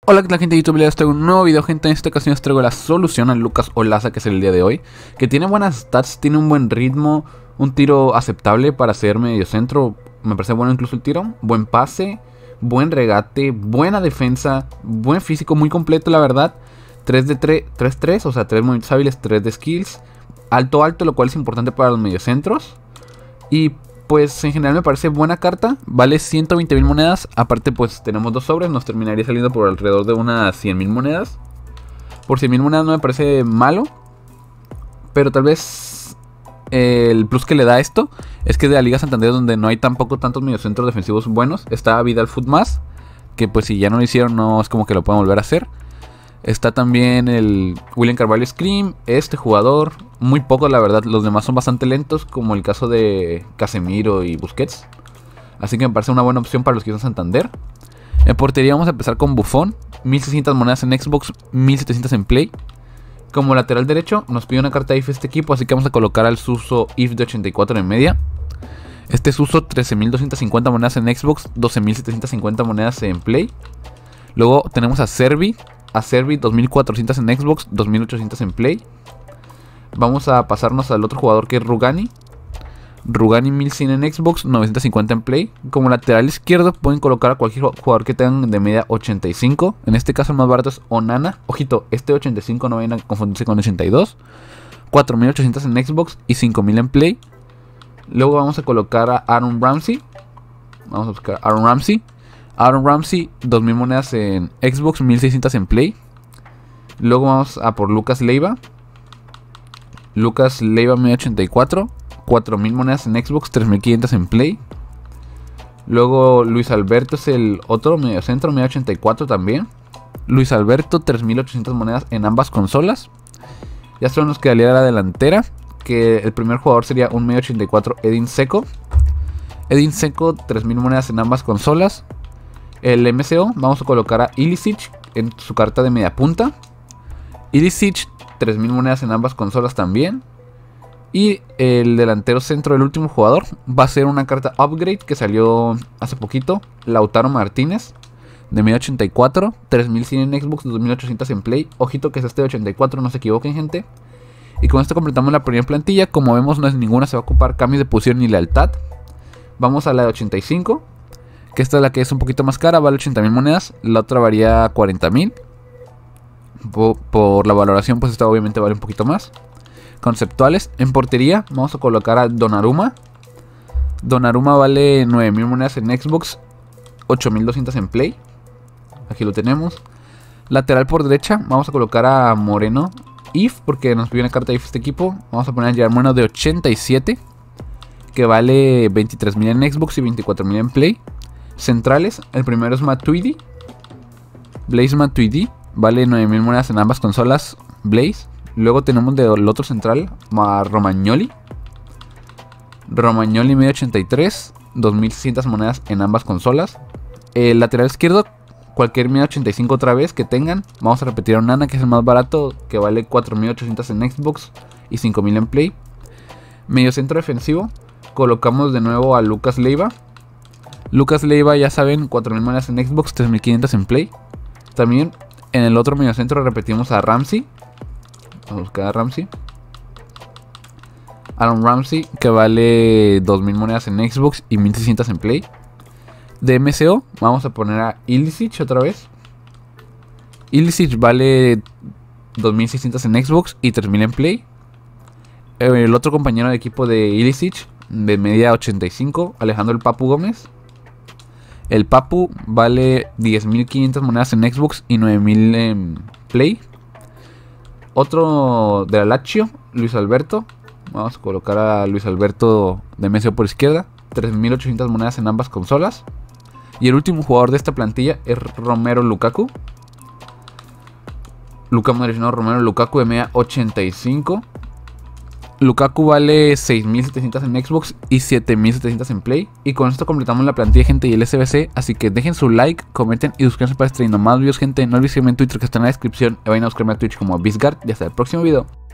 Hola, ¿qué tal, gente de YouTube? Les traigo un nuevo video, gente. En esta ocasión les traigo la solución a Lucas Olaza, que es el día de hoy, que tiene buenas stats, tiene un buen ritmo, un tiro aceptable para ser medio centro. Me parece bueno incluso el tiro, buen pase, buen regate, buena defensa, buen físico, muy completo la verdad. 3-3, o sea 3 movimientos hábiles, 3 de skills, alto, lo cual es importante para los mediocentros. Y pues en general me parece buena carta, vale 120.000 monedas, aparte pues tenemos dos sobres, nos terminaría saliendo por alrededor de unas 100.000 monedas. Por 100.000 monedas no me parece malo, pero tal vez el plus que le da esto es que de la Liga Santander, donde no hay tampoco tantos mediocentros defensivos buenos, está Vidal Footmas, que pues si ya no lo hicieron no es como que lo puedan volver a hacer. Está también el William Carvalho Scream, este jugador, muy poco la verdad, los demás son bastante lentos, como el caso de Casemiro y Busquets. Así que me parece una buena opción para los que usan Santander. En portería vamos a empezar con Buffon, 1600 monedas en Xbox, 1700 en Play. Como lateral derecho nos pide una carta IF este equipo, así que vamos a colocar al Suso IF de 84 en media. Este Suso 13.250 monedas en Xbox, 12.750 monedas en Play. Luego tenemos a Servi 2400 en Xbox, 2800 en Play. Vamos a pasarnos al otro jugador que es Rugani 1100 en Xbox, 950 en Play. Como lateral izquierdo pueden colocar a cualquier jugador que tengan de media 85. En este caso el más barato es Onana. Ojito, este 85 no vayan a confundirse con 82. 4800 en Xbox y 5000 en Play. Luego vamos a colocar a Aaron Ramsey. Vamos a buscar a Aaron Ramsey, 2000 monedas en Xbox, 1600 en Play. Luego vamos a por Lucas Leiva. Lucas Leiva 1084, 4000 monedas en Xbox, 3500 en Play. Luego Luis Alberto es el otro mediocentro, 1084 también. Luis Alberto, 3800 monedas en ambas consolas. Ya solo nos quedaría la delantera, que el primer jugador sería un 1084 Edin Dzeko. Edin Dzeko, 3000 monedas en ambas consolas. El MCO vamos a colocar a Ilicic en su carta de media punta. Ilicic, 3000 monedas en ambas consolas también. Y el delantero centro del último jugador va a ser una carta upgrade que salió hace poquito, Lautaro Martínez, de media 84, 3100 en Xbox, 2800 en Play. Ojito que es este de 84, no se equivoquen, gente. Y con esto completamos la primera plantilla. Como vemos no es ninguna, se va a ocupar cambios de posición ni lealtad. Vamos a la de 85, que esta es la que es un poquito más cara, vale 80.000 monedas. La otra varía 40.000. Por la valoración pues esta obviamente vale un poquito más. Conceptuales, en portería vamos a colocar a Donnarumma. Donnarumma vale 9.000 monedas en Xbox, 8.200 en Play. Aquí lo tenemos. Lateral por derecha vamos a colocar a Moreno IF, porque nos pide una carta IF este equipo. Vamos a poner a Germano de 87, que vale 23.000 en Xbox y 24.000 en Play. Centrales, el primero es Matuidi, Blaise Matuidi, vale 9.000 monedas en ambas consolas, Blaise. Luego tenemos del otro central a Romagnoli medio 83, 2.600 monedas en ambas consolas. El lateral izquierdo, cualquier medio 85 otra vez que tengan. Vamos a repetir a Onana, que es el más barato, que vale 4.800 en Xbox y 5.000 en Play. Medio centro defensivo, colocamos de nuevo a Lucas Leiva. Lucas Leiva, ya saben, 4.000 monedas en Xbox, 3.500 en Play. También en el otro mediocentro repetimos a Ramsey. Vamos a buscar a Ramsey. Aaron Ramsey, que vale 2.000 monedas en Xbox y 1.600 en Play. De MCO vamos a poner a Ilicic otra vez. Ilicic vale 2.600 en Xbox y 3.000 en Play. El otro compañero de equipo de Ilicic, de media 85, Alejandro el Papu Gómez. El Papu vale 10.500 monedas en Xbox y 9.000 en Play. Otro de la Lazio, Luis Alberto. Vamos a colocar a Luis Alberto de MCO por izquierda, 3.800 monedas en ambas consolas. Y el último jugador de esta plantilla es Romelu Lukaku. Romelu Lukaku de media 85. Lukaku vale 6.700 en Xbox y 7.700 en Play. Y con esto completamos la plantilla, gente, y el SBC. Así que dejen su like, comenten y suscríbanse para streamar más videos, gente. No olviden seguirme en Twitter, que está en la descripción. Y vayan a buscarme a Twitch como Bizgard. Y hasta el próximo video.